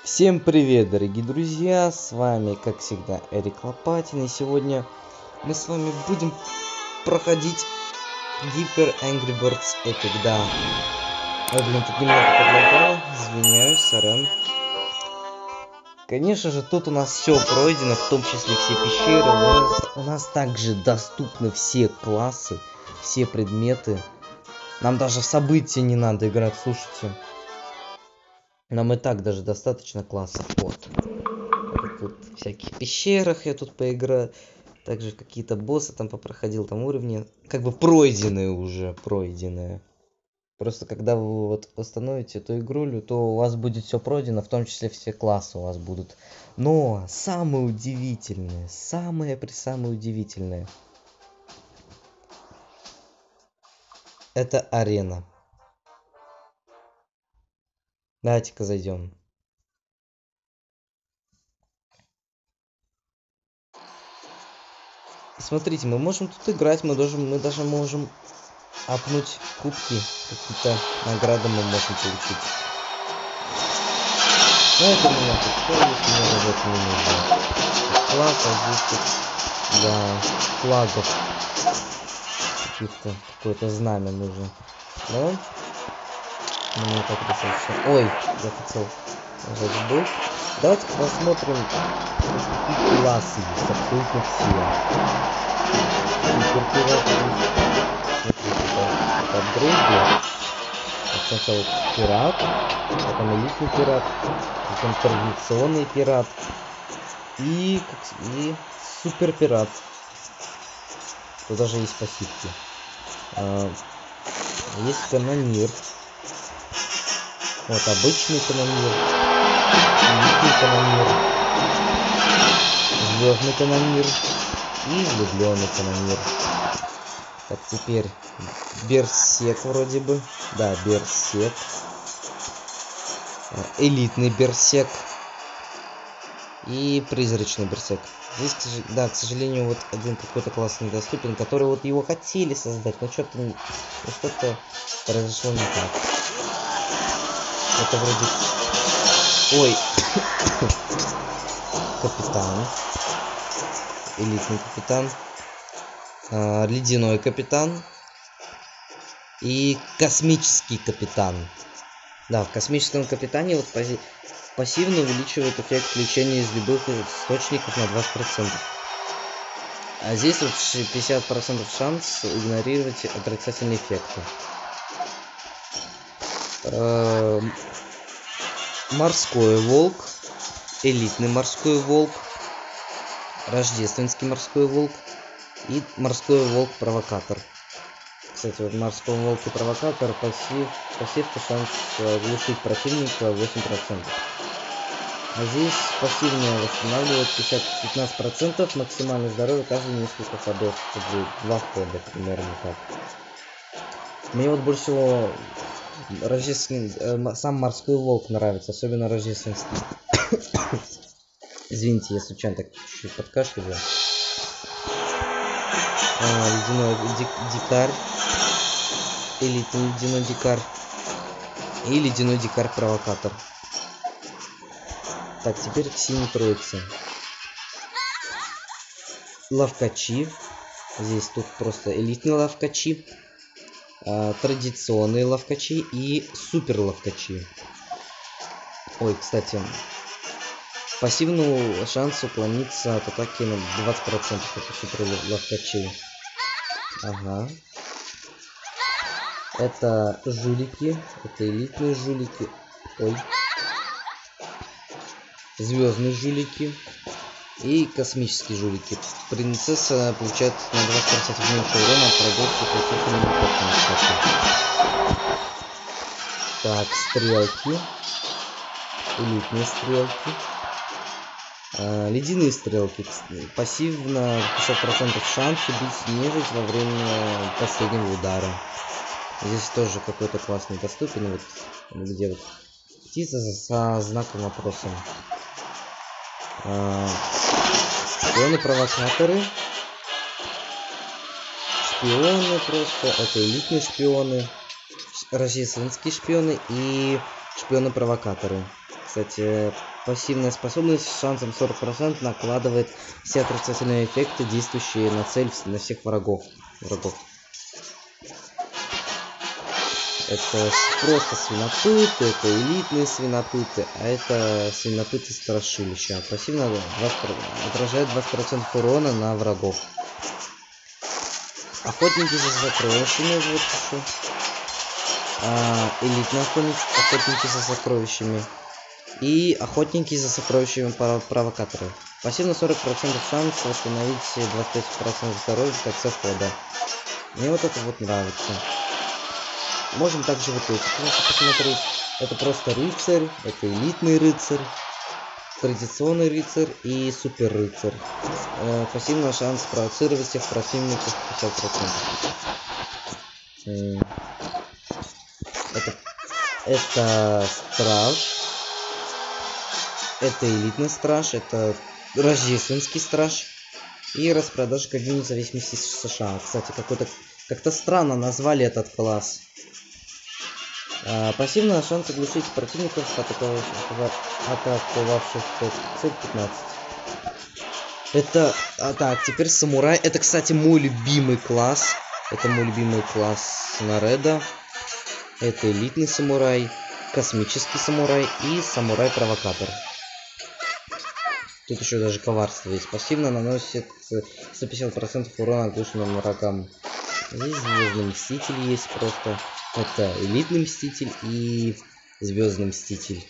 Всем привет, дорогие друзья, с вами, как всегда, Эрик Лопатин, и сегодня мы с вами будем проходить Hyper Angry Birds Epic, да. Ой, блин, тут немного подлагало, извиняюсь, сорян. Конечно же, тут у нас все пройдено, в том числе все пещеры, у нас также доступны все классы, все предметы. Нам даже в события не надо играть, слушайте. Нам и так даже достаточно классов. Вот. Тут в всяких пещерах я тут поиграю. Также какие-то боссы там попроходил, там уровни. Как бы пройденные уже, пройденные. Просто когда вы вот установите эту игрулю, то у вас будет все пройдено, в том числе все классы у вас будут. Но самое удивительное, самое удивительное. Это арена. Давайте-ка зайдем. Смотрите, мы можем тут играть, мы даже можем апнуть кубки, какие-то награды мы можем получить. Но это меня тут тоже в этом не нужно. Класс, а здесь тут для флагов каких-то какое-то знамя нужно. Да? Мне так достаточно. Ой, я хотел нажать сбыл. Давайте посмотрим, какие классы есть, абсолютно все. Суперпират есть. Это апгрейды. Сначала пират, потом элитный пират, потом традиционный пират и супер пират. Тут даже есть пассивки. Есть канонир. Вот обычный канонир, элитный канонир, звездный канонир и влюбленный канонир. Так, теперь берсек вроде бы. Да, берсек. Элитный берсек. И призрачный берсек. Здесь, да, к сожалению, вот один какой-то класс недоступен, который вот его хотели создать, но что-то произошло не так. Это вроде... Ой. Капитан. Элитный капитан. Ледяной капитан. И космический капитан. Да, в космическом капитане вот пассивно увеличивает эффект лечения из любых источников на 20%. А здесь вот 50% шанс игнорировать отрицательные эффекты. Морской волк. Элитный морской волк. Рождественский морской волк. И морской волк-провокатор. Кстати, вот морской волк и провокатор пассивка шанс оглушить противника 8%. А здесь пассивно восстанавливает 15%, максимальное здоровье каждые несколько ходов. 2 хода примерно так. Мне вот больше всего сам морской волк нравится, особенно рождественский. Извините, я случайно так чуть-чуть подкашливаю. Ледяной дикарь. Элитный ледяной дикарь. И ледяной дикарь-провокатор. Так, теперь к синей троице. Ловкачи. Здесь тут просто элитные ловкачи. Традиционные ловкачи и супер ловкачи. Ой, кстати, пассивному шанс уклониться от атаки на 20%. Это супер ловкачи. Ага. Это жулики. Это элитные жулики. Ой. Звездные жулики. И космические жулики. Принцесса получает на 20% меньше урона от врагов с. Так, стрелки. Элитные стрелки. Ледяные стрелки. Пассивно 50% шанс убить нежить во время последнего удара. Здесь тоже какой-то классный доступен. Вот где вот птица со знаком вопроса. Шпионы-провокаторы. Шпионы просто. Это элитные шпионы. Рождественские шпионы и шпионы-провокаторы. Кстати, пассивная способность с шансом 40% накладывает все отрицательные эффекты, действующие на цель на всех врагов. Это просто свинопыты, это элитные свинопыты, а это свинопыты страшилища. Пассивно отражает 20% урона на врагов. Охотники за сокровищами, вот еще. Элитные охотники за сокровищами. И охотники за сокровищами провокаторы. Пассивно 40% шанс восстановить 25% здоровья в конце хода. Мне вот это вот нравится. Можем также вот эти посмотреть. Это просто рыцарь, это элитный рыцарь, традиционный рыцарь и супер рыцарь. Пассивный шанс провоцировать всех противников 50%. Это страж. Это элитный страж, это рождественский страж. И распродажа как день независимости США. Кстати, как-то странно назвали этот класс. Пассивный шанс оглушить противников, атаковавших цель 15. Это... так, теперь самурай. Это, кстати, мой любимый класс. Это мой любимый класс Нареда. Это элитный самурай, космический самурай и самурай-провокатор. Тут еще даже коварство есть. Пассивно наносит 150% урона оглушенным врагам. Здесь звездный мститель есть просто. Это элитный мститель и звездный мститель.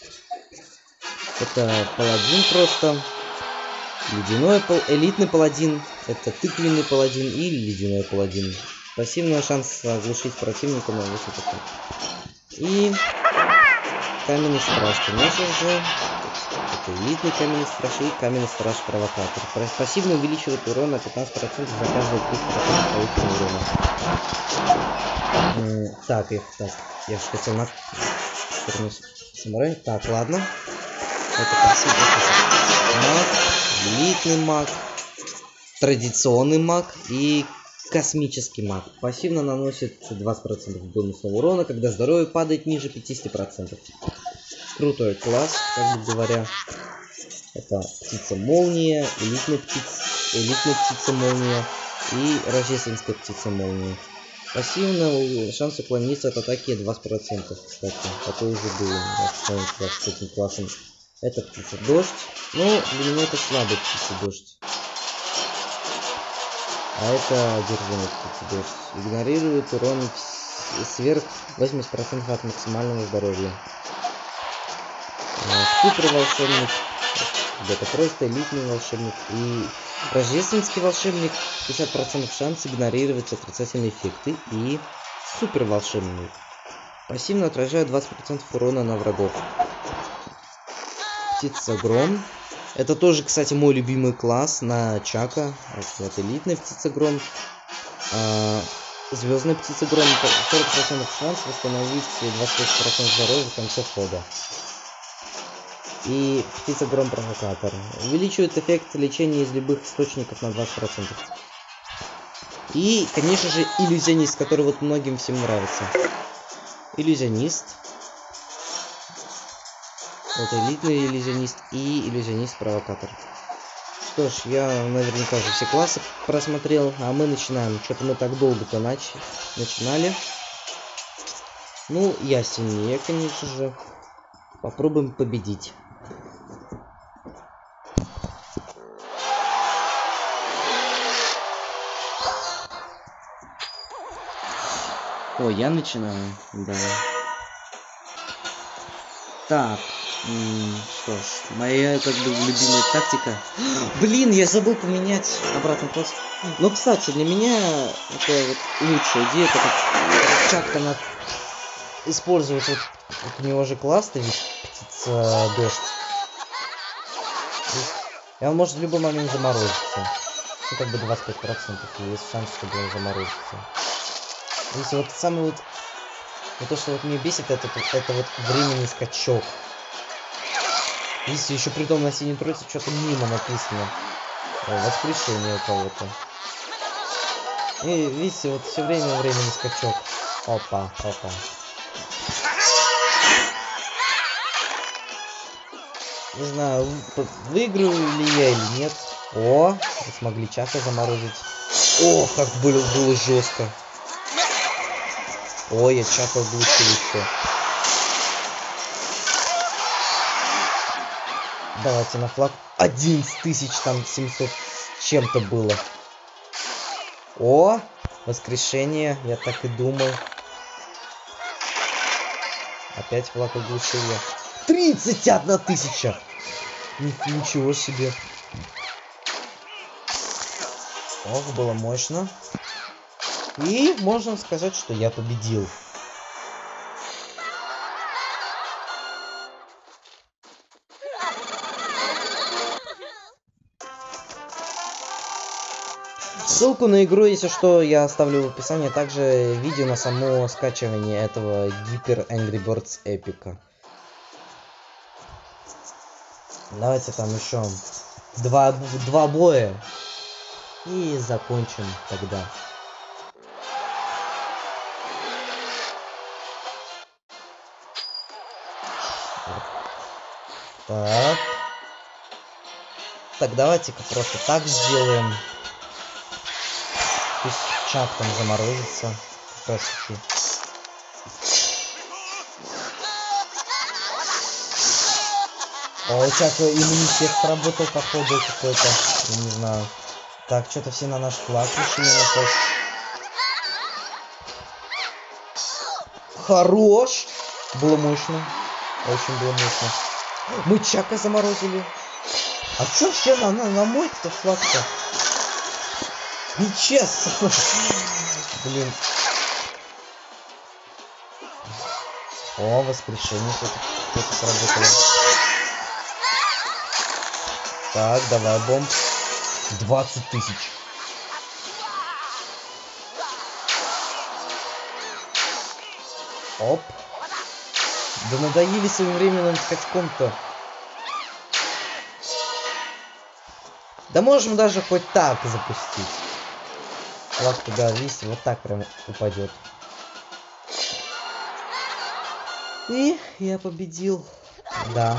Это паладин просто. Элитный паладин. Это тыквенный паладин и ледяной паладин. Пассивный шанс оглушить противника на 8%. И каменный страж, конечно же. Это элитный каменный страж и каменный страж провокатор. Пассивно увеличивает урон на 15% за каждый 30% полученного урона. Так, я же хотел на самурай. Так, ладно. Это пассивный маг, элитный маг, традиционный маг и космический маг. Пассивно наносит 20% бонусного урона, когда здоровье падает ниже 50%. Крутой класс, как бы говоря. Это птица молния, элитная птица молния и рождественская птица молния. Пассивно шанс уклониться от атаки 20%, кстати. Такой уже был с этим классом. Это птица дождь. Но для меня это слабый птица дождь. А это одержимый птица дождь. Игнорирует урон сверх 80% от максимального здоровья. Супер волшебник. Это просто элитный волшебник. И рождественский волшебник 50% шанс игнорировать отрицательные эффекты. И супер волшебник. Пассивно отражает 20% урона на врагов. Птица гром. Это тоже, кстати, мой любимый класс на Чака. Вот элитная птица гром. Звездная птица гром. 40% шанс восстановить 25% здоровья в конце хода. И птица гром провокатор. Увеличивает эффект лечения из любых источников на 20%. И, конечно же, иллюзионист, который вот многим всем нравится. Иллюзионист. Вот элитный иллюзионист и иллюзионист-провокатор. Что ж, я наверняка уже все классы просмотрел, а мы начинаем. Что-то мы так долго-то начинали. Ну, я сильнее, конечно же. Попробуем победить. О, я начинаю, да. Так, что ж, моя как бы любимая тактика. Блин, я забыл поменять обратный класс. Ну, кстати, для меня это вот лучшая идея, это как Чак-то надо использовать вот у него же класс-то ведь птица дождь. И он может в любой момент заморозиться. Ну, как бы 25% есть шанс, чтобы он заморозится. Если вот самый вот то, что вот меня бесит, это вот временный скачок. Если еще при том на синей троице что-то мимо написано. Воскрешение у кого-то. И видите, вот все время временный скачок. Опа, опа. Не знаю, выиграю ли я или нет. О, мы смогли Чака заморозить. О, как было жестко. Ой, я Чака оглушил еще. Давайте на флаг. 11 тысяч, там 700 с чем-то было. О, воскрешение, я так и думал. Опять флаг оглушил я. 31 тысяча! Ничего себе. Ох, было мощно. И можно сказать, что я победил. Ссылку на игру, если что, я оставлю в описании. Также видео на само скачивание этого Hyper Angry Birds эпика. Давайте там еще два боя. И закончим тогда. Так. Так, давайте-ка просто так сделаем. Пусть Чак там заморозится. Как раз таки. О, у Чака иммунитет сработал, походу, какой-то. Я не знаю. Так, что-то все на наш флаг решили напасть. Хорош! Было мощно. Очень было мощно. Мы Чака заморозили. А чё все на мой-то флаг-то? Нечестно. Блин. О, воскрешение что-то сработало. Так, давай бомб. 20 тысяч. Оп. Да надоели своим временным скачком-то. Да можем даже хоть так запустить. Флаг туда, видите, вот так прям упадет. И я победил. Да.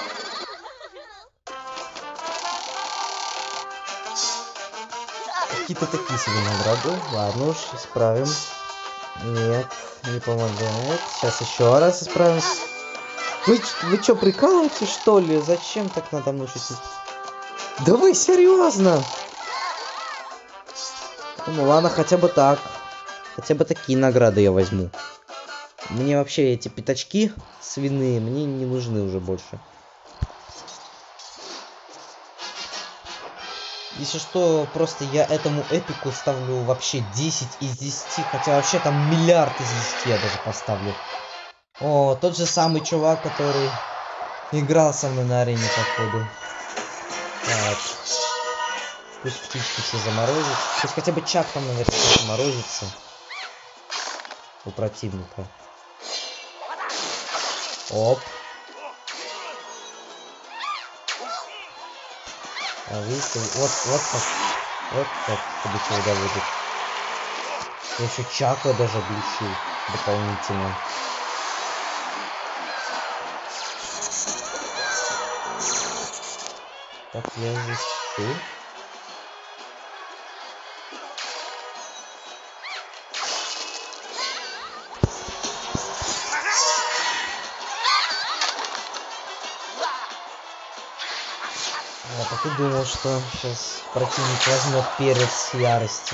Какие-то такие себе награды. Ладно уж, исправим. Нет, не помогает. Сейчас еще раз исправим. Вы что, прикалываетесь, что ли? Зачем так надо мной шутить? Да вы серьезно? Ну ладно, хотя бы так. Хотя бы такие награды я возьму. Мне вообще эти пятачки свиные, мне не нужны уже больше. Если что, просто я этому эпику ставлю вообще 10 из 10. Хотя вообще там миллиард из 10 я даже поставлю. О, тот же самый чувак, который играл со мной на арене, походу. Так. Пусть птички все заморозят. Пусть хотя бы Чак там, наверное, заморозится. У противника. Оп. А видите, вот как до чего доводит. Я еще Чака даже облучил дополнительно. Так, я защищу. Я так и думал, что сейчас противник возьмет перец ярости.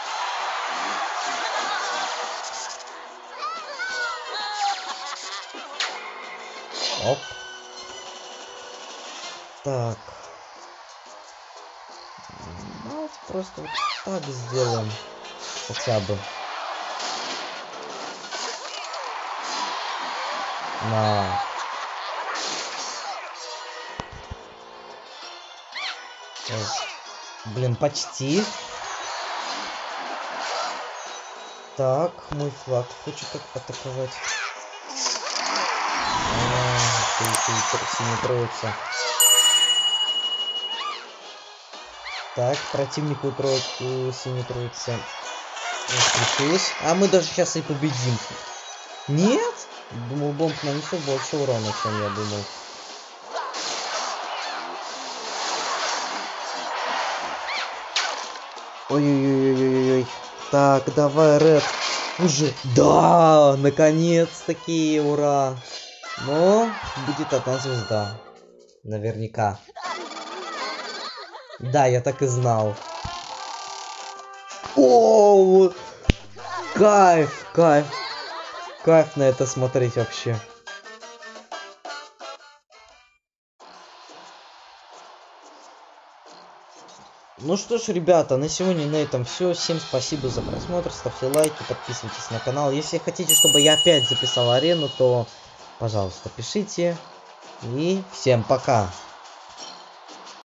Оп. Так. Давайте просто вот так сделаем. Хотя бы. На. Блин, почти. Так, мой флаг хочет атаковать. Ты не троится. Так, противнику синий троица включилась. А мы даже сейчас и победим. Нет? Думал, бомб нанесет больше урона, чем я думал. Ой-ой-ой-ой-ой. Так, давай, Ред. Уже. Да, наконец-таки, ура. Но будет одна звезда. Наверняка. Да, я так и знал. О, кайф, кайф. Кайф на это смотреть вообще. Ну что ж, ребята, на сегодня на этом все. Всем спасибо за просмотр, ставьте лайки, подписывайтесь на канал. Если хотите, чтобы я опять записал арену, то, пожалуйста, пишите. И всем пока.